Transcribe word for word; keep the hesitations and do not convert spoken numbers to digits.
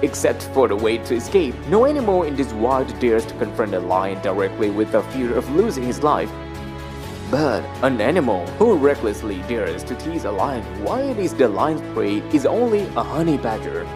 except for the way to escape. No animal in this wild dares to confront a lion directly with the fear of losing his life. But an animal who recklessly dares to tease a lion while it is the lion's prey is only a honey badger.